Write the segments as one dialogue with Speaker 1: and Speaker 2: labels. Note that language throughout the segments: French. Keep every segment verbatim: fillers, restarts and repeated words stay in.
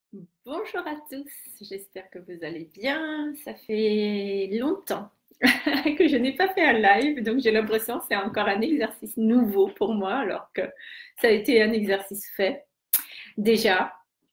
Speaker 1: Bonjour à tous, j'espère que vous allez bien. Ça fait longtemps que je n'ai pas fait un live, donc j'ai l'impression que c'est encore un exercice nouveau pour moi, alors que ça a été un exercice fait déjà.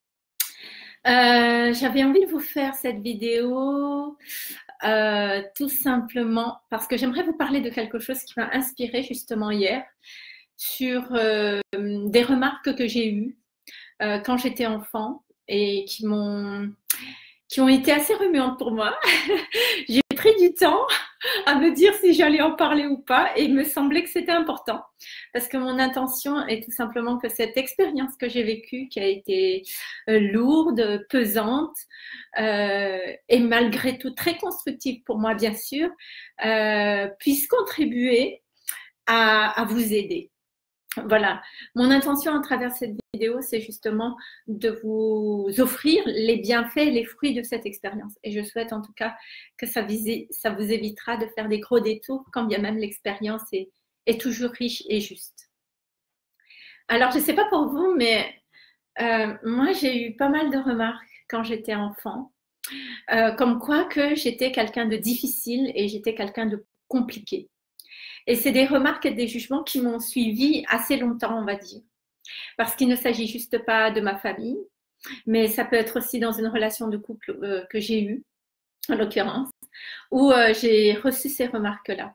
Speaker 1: Euh, J'avais envie de vous faire cette vidéo euh, tout simplement parce que j'aimerais vous parler de quelque chose qui m'a inspiré justement hier sur euh, des remarques que j'ai eues euh, quand j'étais enfant et qui m'ont qui ont été assez remuantes pour moi. J'ai pris du temps à me dire si j'allais en parler ou pas et il me semblait que c'était important parce que mon intention est tout simplement que cette expérience que j'ai vécue, qui a été euh, lourde, pesante euh, et malgré tout très constructive pour moi bien sûr, euh, puisse contribuer à, à vous aider. Voilà, mon intention à travers cette vidéo, c'est justement de vous offrir les bienfaits, les fruits de cette expérience. Et je souhaite en tout cas que ça, vise, ça vous évitera de faire des gros détours, quand bien même l'expérience est, est toujours riche et juste. Alors, je ne sais pas pour vous, mais euh, moi, j'ai eu pas mal de remarques quand j'étais enfant, euh, comme quoi que j'étais quelqu'un de difficile et j'étais quelqu'un de compliqué. Et c'est des remarques et des jugements qui m'ont suivi assez longtemps, on va dire. Parce qu'il ne s'agit juste pas de ma famille, mais ça peut être aussi dans une relation de couple euh, que j'ai eue, en l'occurrence, où euh, j'ai reçu ces remarques-là.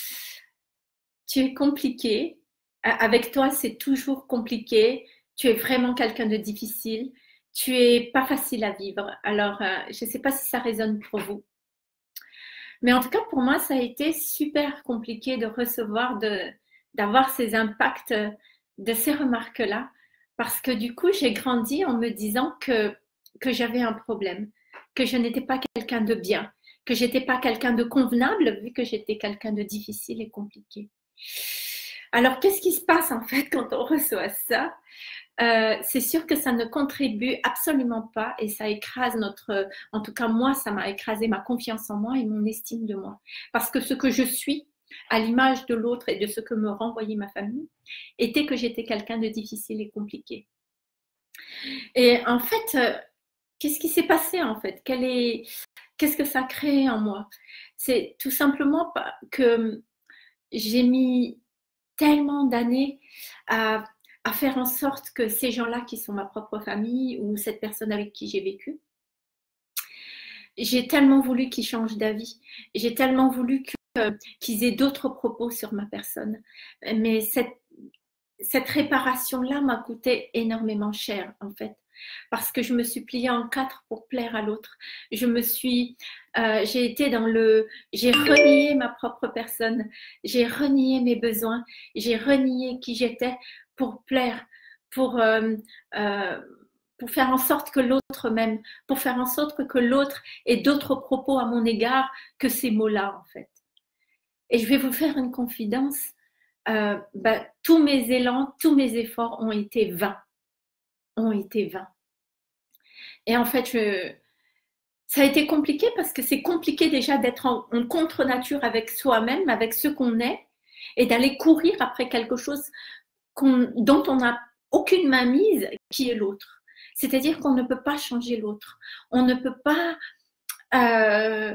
Speaker 1: Tu es compliqué, avec toi c'est toujours compliqué, tu es vraiment quelqu'un de difficile, tu es pas facile à vivre. Alors, euh, je ne sais pas si ça résonne pour vous. Mais en tout cas, pour moi, ça a été super compliqué de recevoir, de, d'avoir ces impacts de ces remarques-là, parce que du coup, j'ai grandi en me disant que, que j'avais un problème, que je n'étais pas quelqu'un de bien, que j'étais pas quelqu'un de convenable, vu que j'étais quelqu'un de difficile et compliqué. Alors, qu'est-ce qui se passe en fait quand on reçoit ça? Euh, c'est sûr que ça ne contribue absolument pas et ça écrase notre, en tout cas moi, ça m'a écrasé ma confiance en moi et mon estime de moi. Parce que ce que je suis, à l'image de l'autre et de ce que me renvoyait ma famille, était que j'étais quelqu'un de difficile et compliqué. Et en fait, euh, qu'est-ce qui s'est passé en fait? Quel est, qu'est-ce que ça a créé en moi? C'est tout simplement que j'ai mis tellement d'années à, à faire en sorte que ces gens-là qui sont ma propre famille ou cette personne avec qui j'ai vécu, j'ai tellement voulu qu'ils changent d'avis. J'ai tellement voulu que, qu'ils aient d'autres propos sur ma personne. Mais cette, cette réparation-là m'a coûté énormément cher, en fait. Parce que je me suis pliée en quatre pour plaire à l'autre. Je me suis, euh, j'ai été dans le, j'ai renié ma propre personne, j'ai renié mes besoins, j'ai renié qui j'étais pour plaire, pour, euh, euh, pour faire en sorte que l'autre m'aime, pour faire en sorte que, que l'autre ait d'autres propos à mon égard que ces mots-là, en fait. Et je vais vous faire une confidence. Euh, bah, tous mes élans, tous mes efforts ont été vains, ont été vains. Et en fait, je, ça a été compliqué parce que c'est compliqué déjà d'être en, en contre-nature avec soi-même, avec ce qu'on est, et d'aller courir après quelque chose qu'on, dont on n'a aucune mainmise, qui est l'autre. C'est-à-dire qu'on ne peut pas changer l'autre. On ne peut pas euh,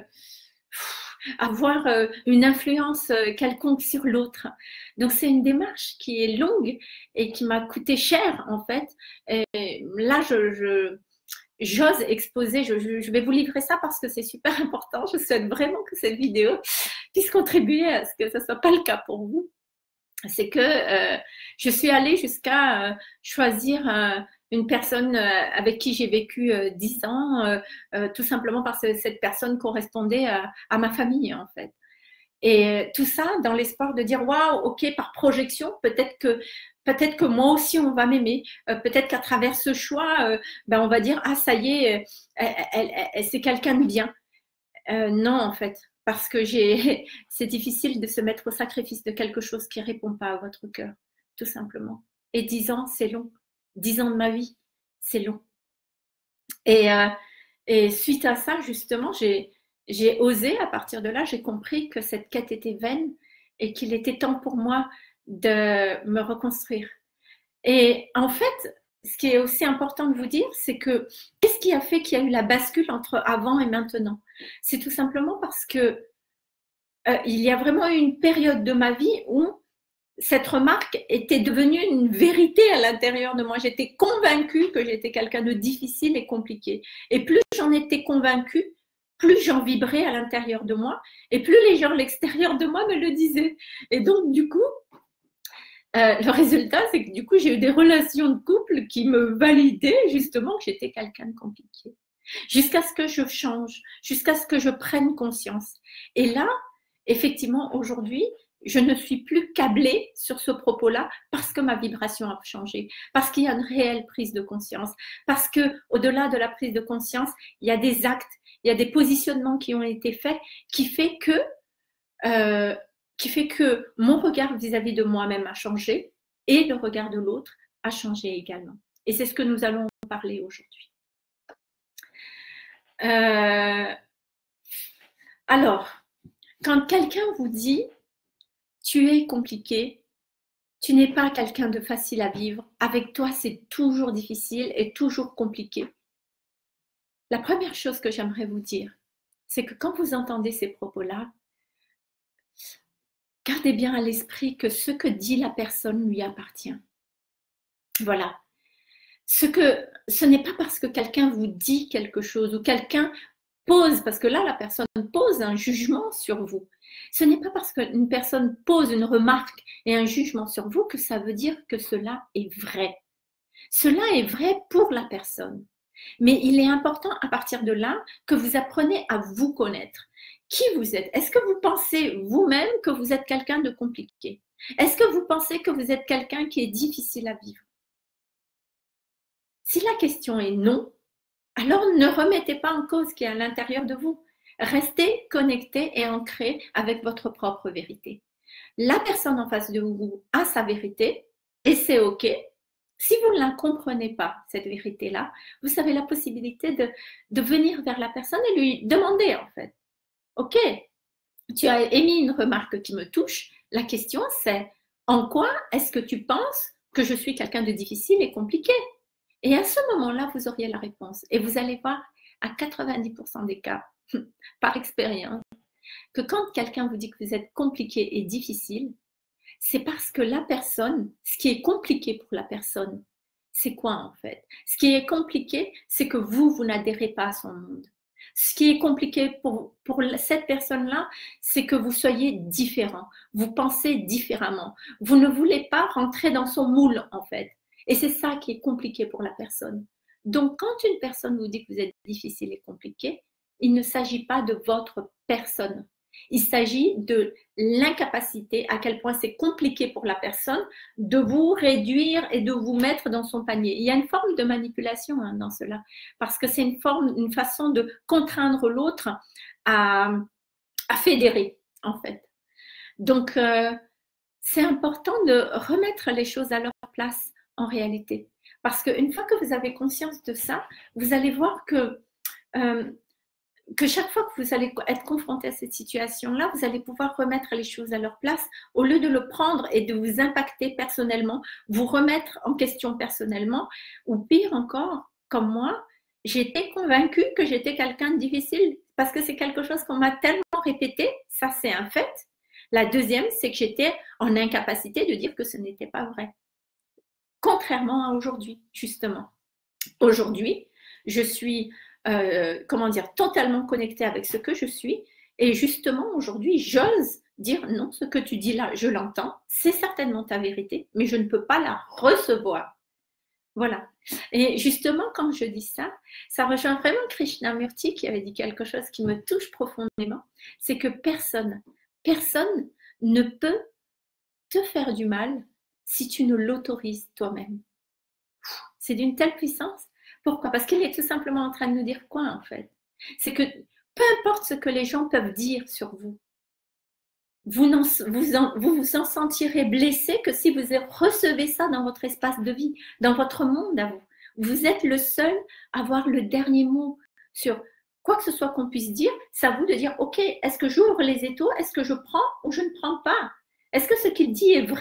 Speaker 1: avoir euh, une influence quelconque sur l'autre. Donc c'est une démarche qui est longue et qui m'a coûté cher en fait. Et là, je, je j'ose exposer, je, je, je, vais vous livrer ça parce que c'est super important. Je souhaite vraiment que cette vidéo puisse contribuer à ce que ce ne soit pas le cas pour vous. C'est que euh, je suis allée jusqu'à euh, choisir euh, une personne euh, avec qui j'ai vécu euh, dix ans, euh, euh, tout simplement parce que cette personne correspondait à, à ma famille en fait. Et tout ça dans l'espoir de dire waouh, ok, par projection, peut-être que peut-être que moi aussi on va m'aimer, euh, peut-être qu'à travers ce choix, euh, ben on va dire ah ça y est, elle, elle, elle, c'est quelqu'un de bien. Euh, non en fait, parce que j'ai, c'est difficile de se mettre au sacrifice de quelque chose qui répond pas à votre cœur, tout simplement. Et dix ans, c'est long. Dix ans de ma vie, c'est long. Et, euh, et suite à ça, justement, j'ai j'ai osé, à partir de là, j'ai compris que cette quête était vaine et qu'il était temps pour moi de me reconstruire. Et en fait, ce qui est aussi important de vous dire, c'est que qu'est-ce qui a fait qu'il y a eu la bascule entre avant et maintenant? C'est tout simplement parce que euh, il y a vraiment eu une période de ma vie où cette remarque était devenue une vérité à l'intérieur de moi. J'étais convaincue que j'étais quelqu'un de difficile et compliqué. Et plus j'en étais convaincue, plus j'en vibrais à l'intérieur de moi et plus les gens à l'extérieur de moi me le disaient. Et donc, du coup, euh, le résultat, c'est que du coup, j'ai eu des relations de couple qui me validaient justement que j'étais quelqu'un de compliqué. Jusqu'à ce que je change, jusqu'à ce que je prenne conscience. Et là, effectivement, aujourd'hui, je ne suis plus câblée sur ce propos-là parce que ma vibration a changé, parce qu'il y a une réelle prise de conscience, parce que au-delà de la prise de conscience, il y a des actes, il y a des positionnements qui ont été faits qui fait que, euh, qui fait que mon regard vis-à-vis de moi-même a changé et le regard de l'autre a changé également. Et c'est ce que nous allons parler aujourd'hui. Euh, alors, quand quelqu'un vous dit « tu es compliqué, tu n'es pas quelqu'un de facile à vivre, avec toi c'est toujours difficile et toujours compliqué », la première chose que j'aimerais vous dire, c'est que quand vous entendez ces propos-là, gardez bien à l'esprit que ce que dit la personne lui appartient. Voilà. Ce, que, ce n'est pas parce que quelqu'un vous dit quelque chose ou quelqu'un pose, parce que là, la personne pose un jugement sur vous. Ce n'est pas parce qu'une personne pose une remarque et un jugement sur vous que ça veut dire que cela est vrai. Cela est vrai pour la personne. Mais il est important à partir de là que vous appreniez à vous connaître. Qui vous êtes? Est-ce que vous pensez vous-même que vous êtes quelqu'un de compliqué? Est-ce que vous pensez que vous êtes quelqu'un qui est difficile à vivre? Si la question est non, alors ne remettez pas en cause ce qui est à l'intérieur de vous. Restez connecté et ancré avec votre propre vérité. La personne en face de vous a sa vérité et c'est OK. Si vous ne la comprenez pas, cette vérité-là, vous avez la possibilité de, de venir vers la personne et lui demander en fait. OK, tu as émis une remarque qui me touche. La question c'est, en quoi est-ce que tu penses que je suis quelqu'un de difficile et compliqué? Et à ce moment-là, vous auriez la réponse. Et vous allez voir à quatre-vingt-dix pour cent des cas, par expérience, que quand quelqu'un vous dit que vous êtes compliqué et difficile, c'est parce que la personne, ce qui est compliqué pour la personne, c'est quoi en fait? Ce qui est compliqué, c'est que vous, vous n'adhérez pas à son monde. Ce qui est compliqué pour, pour cette personne-là, c'est que vous soyez différent. Vous pensez différemment. Vous ne voulez pas rentrer dans son moule en fait. Et c'est ça qui est compliqué pour la personne. Donc, quand une personne vous dit que vous êtes difficile et compliqué, il ne s'agit pas de votre personne. Il s'agit de l'incapacité, à quel point c'est compliqué pour la personne de vous réduire et de vous mettre dans son panier. Il y a une forme de manipulation hein, dans cela, parce que c'est une forme, une façon de contraindre l'autre à, à fédérer, en fait. Donc, euh, c'est important de remettre les choses à leur place en réalité. Parce qu'une fois que vous avez conscience de ça, vous allez voir que, euh, que chaque fois que vous allez être confronté à cette situation-là, vous allez pouvoir remettre les choses à leur place au lieu de le prendre et de vous impacter personnellement, vous remettre en question personnellement, ou pire encore, comme moi, j'étais convaincue que j'étais quelqu'un de difficile parce que c'est quelque chose qu'on m'a tellement répété, ça c'est un fait. La deuxième, c'est que j'étais en incapacité de dire que ce n'était pas vrai. Contrairement à aujourd'hui, justement. Aujourd'hui, je suis, euh, comment dire, totalement connectée avec ce que je suis. Et justement, aujourd'hui, j'ose dire non, ce que tu dis là, je l'entends. C'est certainement ta vérité, mais je ne peux pas la recevoir. Voilà. Et justement, quand je dis ça, ça rejoint vraiment Krishnamurti qui avait dit quelque chose qui me touche profondément. C'est que personne, personne ne peut te faire du mal si tu ne l'autorises toi-même. C'est d'une telle puissance. Pourquoi? Parce qu'il est tout simplement en train de nous dire quoi en fait? C'est que peu importe ce que les gens peuvent dire sur vous, vous, en, vous, en, vous vous en sentirez blessé que si vous recevez ça dans votre espace de vie, dans votre monde à vous. Vous êtes le seul à avoir le dernier mot sur quoi que ce soit qu'on puisse dire. C'est à vous de dire, ok, est-ce que j'ouvre les étaux? Est-ce que je prends ou je ne prends pas? Est-ce que ce qu'il dit est vrai?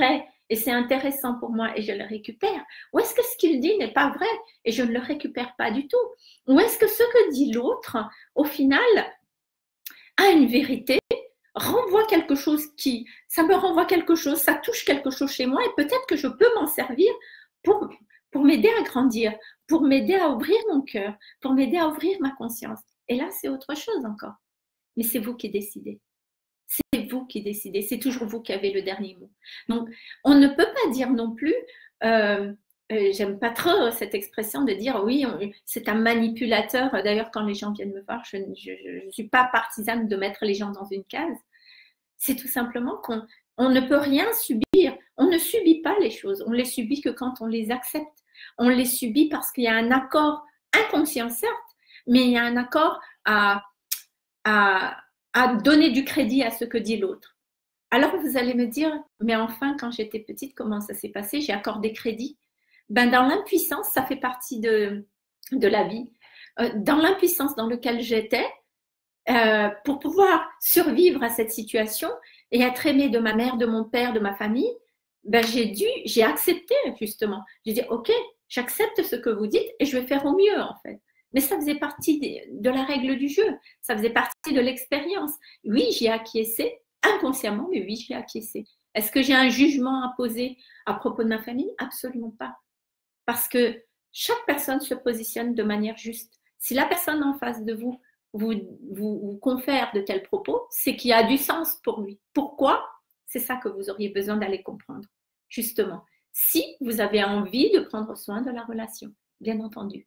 Speaker 1: et c'est intéressant pour moi et je le récupère? Ou est-ce que ce qu'il dit n'est pas vrai et je ne le récupère pas du tout? Ou est-ce que ce que dit l'autre, au final, a une vérité, renvoie quelque chose qui, ça me renvoie quelque chose, ça touche quelque chose chez moi et peut-être que je peux m'en servir pour, pour m'aider à grandir, pour m'aider à ouvrir mon cœur, pour m'aider à ouvrir ma conscience. Et là, c'est autre chose encore. Mais c'est vous qui décidez. C'est vous qui décidez. C'est toujours vous qui avez le dernier mot. Donc, on ne peut pas dire non plus, euh, euh, j'aime pas trop cette expression de dire oui, c'est un manipulateur. D'ailleurs, quand les gens viennent me voir, je ne suis pas partisane de mettre les gens dans une case. C'est tout simplement qu'on on ne peut rien subir. On ne subit pas les choses. On les subit que quand on les accepte. On les subit parce qu'il y a un accord inconscient, certes, mais il y a un accord à, à, à donner du crédit à ce que dit l'autre. Alors vous allez me dire, mais enfin, quand j'étais petite, comment ça s'est passé? J'ai accordé crédit. Ben, dans l'impuissance, ça fait partie de, de la vie. Euh, dans l'impuissance dans laquelle j'étais, euh, pour pouvoir survivre à cette situation et être aimée de ma mère, de mon père, de ma famille, ben, j'ai dû, j'ai accepté justement. J'ai dit, ok, j'accepte ce que vous dites et je vais faire au mieux en fait. Mais ça faisait partie de, de la règle du jeu, ça faisait partie de l'expérience. Oui, j'y ai acquiescé, inconsciemment, mais oui, j'y ai acquiescé. Est-ce que j'ai un jugement à poser à propos de ma famille? Absolument pas. Parce que chaque personne se positionne de manière juste. Si la personne en face de vous vous, vous, vous confère de tels propos, c'est qu'il y a du sens pour lui. Pourquoi? C'est ça que vous auriez besoin d'aller comprendre, justement. Si vous avez envie de prendre soin de la relation, bien entendu.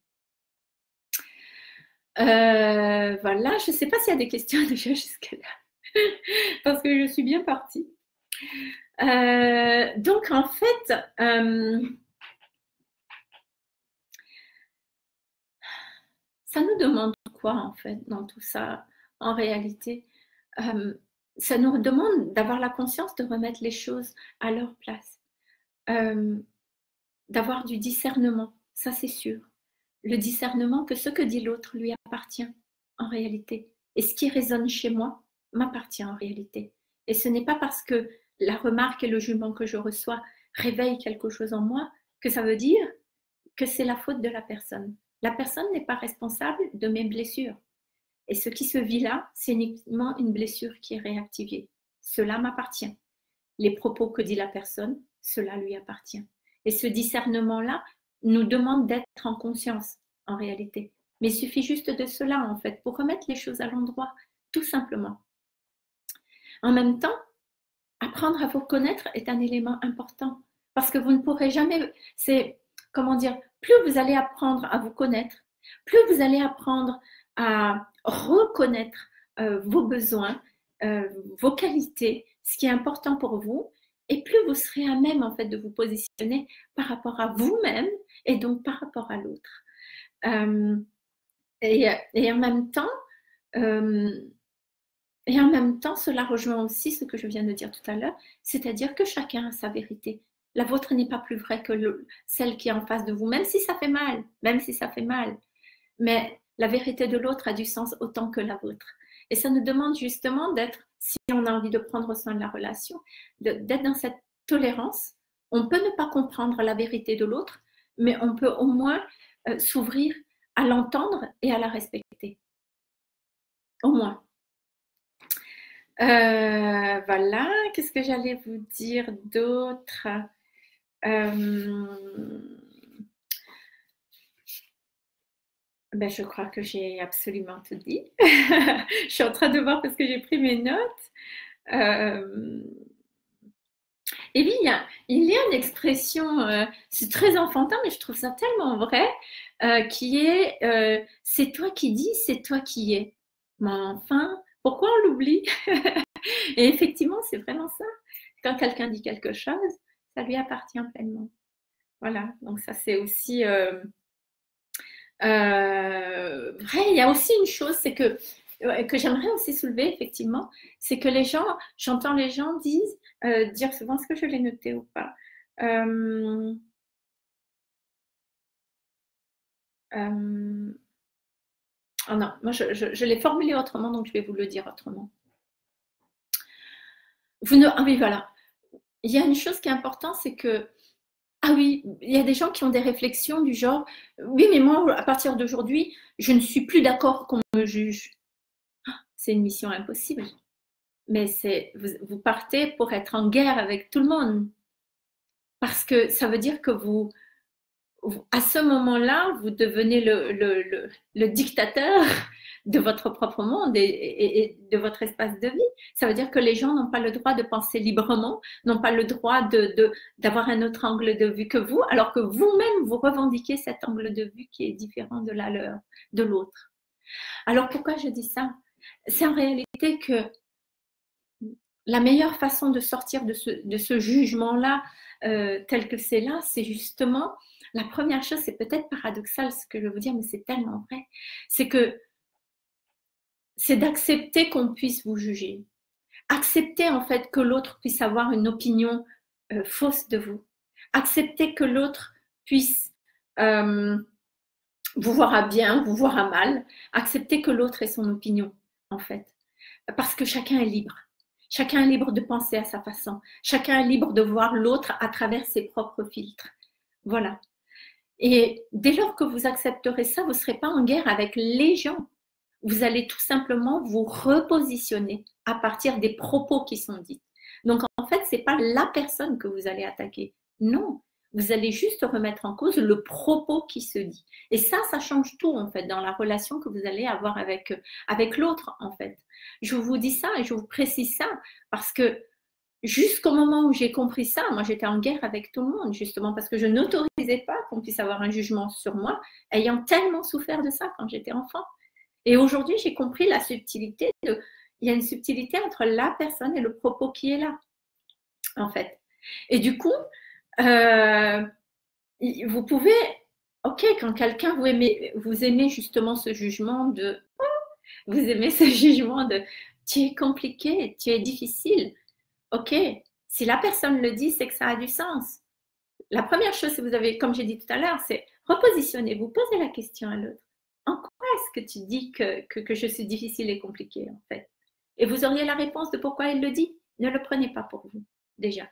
Speaker 1: Euh, voilà, je ne sais pas s'il y a des questions déjà jusque-là, parce que je suis bien partie. Euh, donc, en fait, euh, ça nous demande quoi, en fait, dans tout ça, en réalité? euh, Ça nous demande d'avoir la conscience de remettre les choses à leur place, euh, d'avoir du discernement, ça c'est sûr. Le discernement que ce que dit l'autre lui appartient, en réalité. Et ce qui résonne chez moi m'appartient en réalité. Et ce n'est pas parce que la remarque et le jugement que je reçois réveillent quelque chose en moi que ça veut dire que c'est la faute de la personne. La personne n'est pas responsable de mes blessures. Et ce qui se vit là, c'est uniquement une blessure qui est réactivée. Cela m'appartient. Les propos que dit la personne, cela lui appartient. Et ce discernement-là nous demande d'être en conscience, en réalité. Mais il suffit juste de cela, en fait, pour remettre les choses à l'endroit, tout simplement. En même temps, apprendre à vous connaître est un élément important. Parce que vous ne pourrez jamais... C'est, comment dire, plus vous allez apprendre à vous connaître, plus vous allez apprendre à reconnaître euh, vos besoins, euh, vos qualités, ce qui est important pour vous, et plus vous serez à même en fait de vous positionner par rapport à vous-même et donc par rapport à l'autre. Euh, et, et en même temps, euh, et en même temps, cela rejoint aussi ce que je viens de dire tout à l'heure, c'est-à-dire que chacun a sa vérité. La vôtre n'est pas plus vraie que le, celle qui est en face de vous, même si ça fait mal, même si ça fait mal. Mais la vérité de l'autre a du sens autant que la vôtre. Et ça nous demande justement d'être, si on a envie de prendre soin de la relation, d'être dans cette tolérance. On peut ne pas comprendre la vérité de l'autre, mais on peut au moins euh, s'ouvrir à l'entendre et à la respecter. Au moins. Euh, voilà, qu'est-ce que j'allais vous dire d'autre? euh, ben, je crois que j'ai absolument tout dit. Je suis en train de voir parce que j'ai pris mes notes. Euh, et puis, il y a, il y a une expression, euh, c'est très enfantin, mais je trouve ça tellement vrai, euh, qui est euh, c'est toi qui dis, c'est toi qui es. Mais enfin, pourquoi on l'oublie? Et effectivement, c'est vraiment ça. Quand quelqu'un dit quelque chose, ça lui appartient pleinement. Voilà, donc ça c'est aussi euh, euh, vrai. Il y a aussi une chose, c'est que, que j'aimerais aussi soulever, effectivement, c'est que les gens, j'entends les gens disent, euh, dire souvent, est-ce que je l'ai noté ou pas euh, euh, oh non, moi je, je, je l'ai formulé autrement, donc je vais vous le dire autrement. Vous ne, ah oui, voilà. il y a une chose qui est importante, c'est que, ah oui, il y a des gens qui ont des réflexions du genre, oui, mais moi, à partir d'aujourd'hui, je ne suis plus d'accord qu'on me juge. C'est une mission impossible. Mais c'est, vous, vous partez pour être en guerre avec tout le monde. Parce que ça veut dire que vous, à ce moment-là, vous devenez le, le, le, le dictateur de votre propre monde et, et, et de votre espace de vie. Ça veut dire que les gens n'ont pas le droit de penser librement, n'ont pas le droit de, de, d'avoir un autre angle de vue que vous, alors que vous-même, vous revendiquez cet angle de vue qui est différent de la leur, de l'autre. Alors pourquoi je dis ça? C'est en réalité que la meilleure façon de sortir de ce, de ce jugement-là, euh, tel que c'est là, c'est justement, la première chose, c'est peut-être paradoxal ce que je vais vous dire, mais c'est tellement vrai, c'est que c'est d'accepter qu'on puisse vous juger. Accepter en fait que l'autre puisse avoir une opinion euh, fausse de vous. Accepter que l'autre puisse euh, vous voir à bien, vous voir à mal. Accepter que l'autre ait son opinion, en fait. Parce que chacun est libre. Chacun est libre de penser à sa façon. Chacun est libre de voir l'autre à travers ses propres filtres. Voilà. Et dès lors que vous accepterez ça, vous ne serez pas en guerre avec les gens. Vous allez tout simplement vous repositionner à partir des propos qui sont dits. Donc, en fait, ce n'est pas la personne que vous allez attaquer. Non, vous allez juste remettre en cause le propos qui se dit. Et ça, ça change tout, en fait, dans la relation que vous allez avoir avec, avec l'autre, en fait. Je vous dis ça et je vous précise ça parce que jusqu'au moment où j'ai compris ça, moi, j'étais en guerre avec tout le monde, justement, parce que je n'autorisais pas qu'on puisse avoir un jugement sur moi, ayant tellement souffert de ça quand j'étais enfant. Et aujourd'hui, j'ai compris la subtilité de, il y a une subtilité entre la personne et le propos qui est là, en fait. Et du coup, euh, vous pouvez, ok, quand quelqu'un vous aimez, vous aimez justement ce jugement de, vous aimez ce jugement de, tu es compliqué, tu es difficile. Ok, si la personne le dit, c'est que ça a du sens. La première chose, si vous avez, comme j'ai dit tout à l'heure, c'est repositionnez-vous, posez la question à l'autre. En quoi est-ce que tu dis que, que, que je suis difficile et compliquée, en fait? Et vous auriez la réponse de pourquoi il le dit. Ne le prenez pas pour vous, déjà.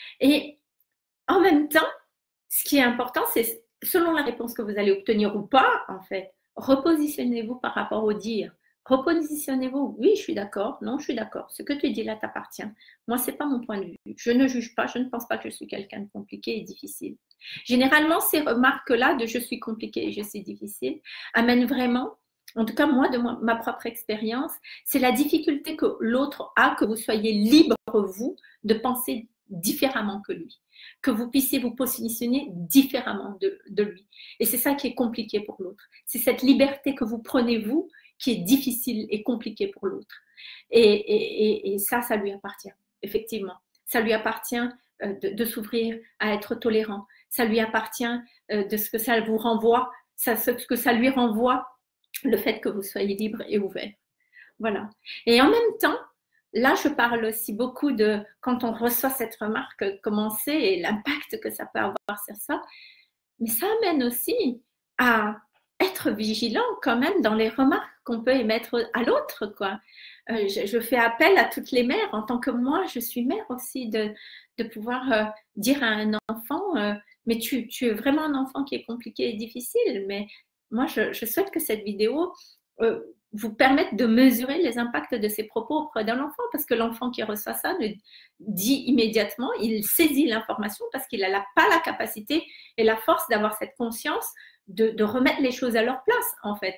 Speaker 1: Et en même temps, ce qui est important, c'est selon la réponse que vous allez obtenir ou pas, en fait, repositionnez-vous par rapport au dire. Repositionnez-vous. Oui, je suis d'accord. Non, je suis d'accord. Ce que tu dis là t'appartient. Moi, ce n'est pas mon point de vue. Je ne juge pas. Je ne pense pas que je suis quelqu'un de compliqué et difficile. Généralement, ces remarques-là de je suis compliqué et je suis difficile amènent vraiment, en tout cas moi, de ma propre expérience, c'est la difficulté que l'autre a, que vous soyez libre, vous, de penser différemment que lui, que vous puissiez vous positionner différemment de, de lui. Et c'est ça qui est compliqué pour l'autre. C'est cette liberté que vous prenez, vous, qui est difficile et compliqué pour l'autre. Et, et, et, et ça, ça lui appartient, effectivement. Ça lui appartient de, de s'ouvrir à être tolérant. Ça lui appartient de ce que ça vous renvoie, ça, ce que ça lui renvoie, le fait que vous soyez libre et ouvert. Voilà. Et en même temps, là, je parle aussi beaucoup de, quand on reçoit cette remarque, comment c'est et l'impact que ça peut avoir sur ça, mais ça amène aussi à être vigilant quand même dans les remarques qu'on peut émettre à l'autre, quoi. Euh, je, je fais appel à toutes les mères, en tant que moi, je suis mère aussi, de, de pouvoir euh, dire à un enfant, euh, mais tu, tu es vraiment un enfant qui est compliqué et difficile, mais moi, je, je souhaite que cette vidéo euh, vous permette de mesurer les impacts de ces propos auprès d'un enfant, parce que l'enfant qui reçoit ça le dit immédiatement, il saisit l'information parce qu'il n'a pas la capacité et la force d'avoir cette conscience de, de remettre les choses à leur place, en fait,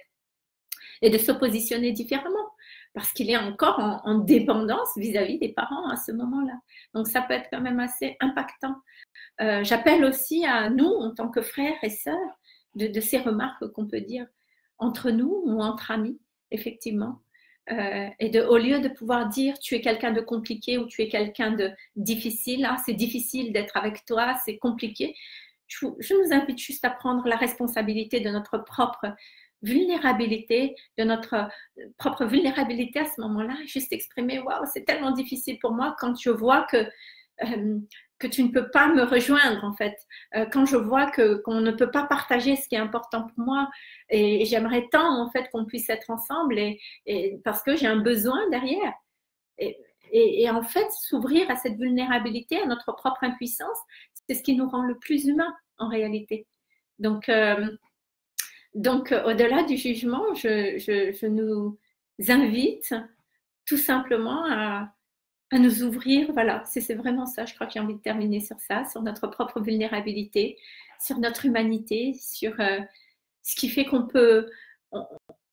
Speaker 1: et de se positionner différemment, parce qu'il est encore en, en dépendance vis-à-vis des parents à ce moment-là. Donc, ça peut être quand même assez impactant. Euh, j'appelle aussi à nous, en tant que frères et sœurs, de, de ces remarques qu'on peut dire entre nous ou entre amis, effectivement. Euh, et de, au lieu de pouvoir dire tu es quelqu'un de compliqué ou tu es quelqu'un de difficile, hein, c'est difficile d'être avec toi, c'est compliqué, je, je nous invite juste à prendre la responsabilité de notre propre vulnérabilité, de notre propre vulnérabilité à ce moment-là, juste exprimer waouh, c'est tellement difficile pour moi quand je vois que euh, que tu ne peux pas me rejoindre, en fait, euh, quand je vois que, qu'on ne peut pas partager ce qui est important pour moi, et, et j'aimerais tant, en fait, qu'on puisse être ensemble, et, et parce que j'ai un besoin derrière. Et, Et, et en fait, s'ouvrir à cette vulnérabilité, à notre propre impuissance, c'est ce qui nous rend le plus humain en réalité. Donc, euh, donc au-delà du jugement, je, je, je nous invite tout simplement à, à nous ouvrir. Voilà, c'est vraiment ça. Je crois que j'ai envie de terminer sur ça, sur notre propre vulnérabilité, sur notre humanité, sur euh, ce qui fait qu'on peut, on,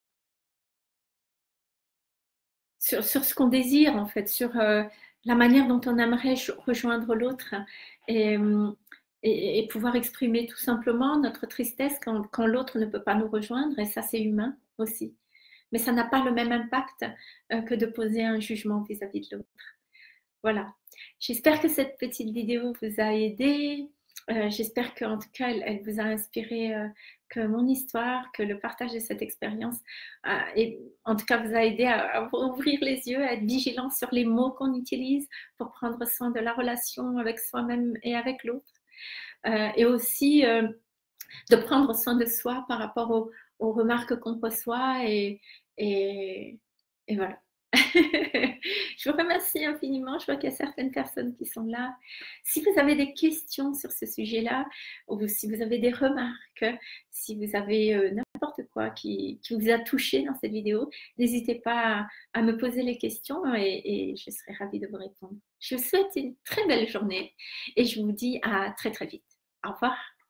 Speaker 1: sur, sur ce qu'on désire en fait, sur euh, la manière dont on aimerait rejoindre l'autre et, et, et, pouvoir exprimer tout simplement notre tristesse quand, quand l'autre ne peut pas nous rejoindre, et ça c'est humain aussi. Mais ça n'a pas le même impact euh, que de poser un jugement vis-à-vis de l'autre. Voilà. J'espère que cette petite vidéo vous a aidé. Euh, J'espère qu'en tout cas, elle, elle, vous a inspiré, euh, que mon histoire, que le partage de cette expérience, euh, et, en tout cas, vous a aidé à, à ouvrir les yeux, à être vigilant sur les mots qu'on utilise pour prendre soin de la relation avec soi-même et avec l'autre. Euh, et aussi euh, de prendre soin de soi par rapport aux, aux remarques qu'on reçoit. Et, et, et voilà. Je vous remercie infiniment. Je vois qu'il y a certaines personnes qui sont là. Si vous avez des questions sur ce sujet-là, ou si vous avez des remarques, si vous avez euh, n'importe quoi qui, qui vous a touché dans cette vidéo, n'hésitez pas à, à me poser les questions et, et je serai ravie de vous répondre. Je vous souhaite une très belle journée et je vous dis à très très vite. Au revoir.